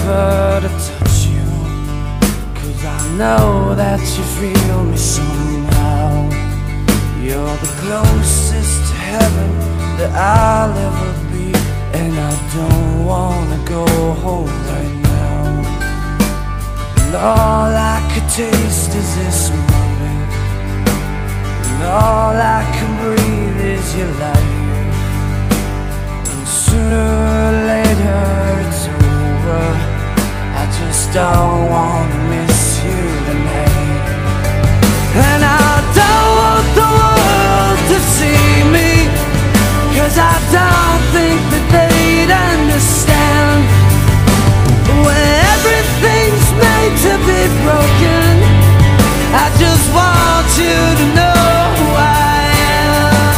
never to touch you, 'cause I know that you feel me somehow. You're the closest to heaven that I'll ever be, and I don't wanna go home right now. And all I could taste is this moment, and all I can breathe is your light. And sooner or later it's over, I just don't wanna miss you tonight. And I don't want the world to see me, 'cause I don't think that they'd understand. When everything's made to be broken, I just want you to know who I am.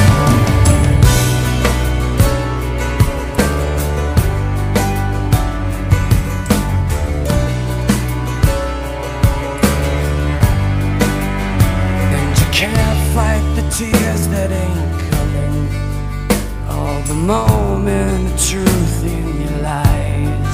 And you can't fight the tears that ain't coming, all the moment of truth in your lies.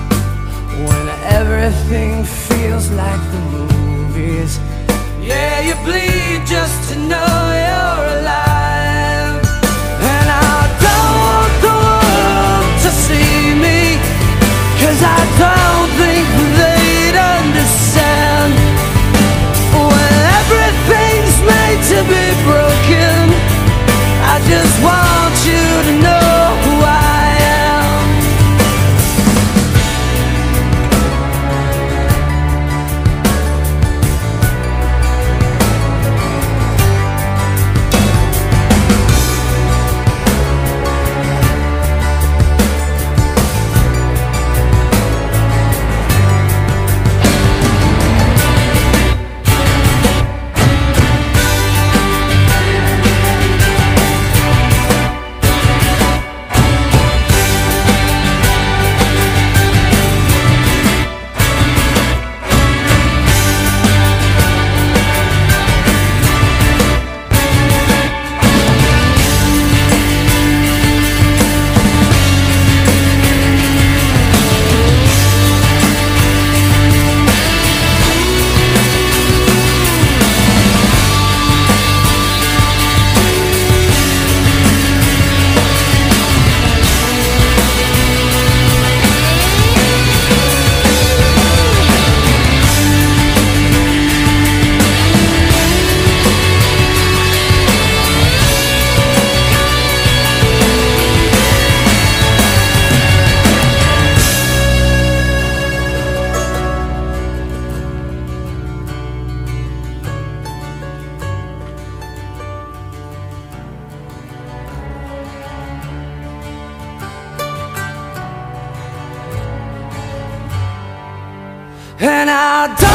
When everything feels like the movies, yeah, you bleed just to know you're alive. And I don't want the world to see me, 'cause I don't think they'd understand. When everything's made to be broken, I just want you to know who I am. And I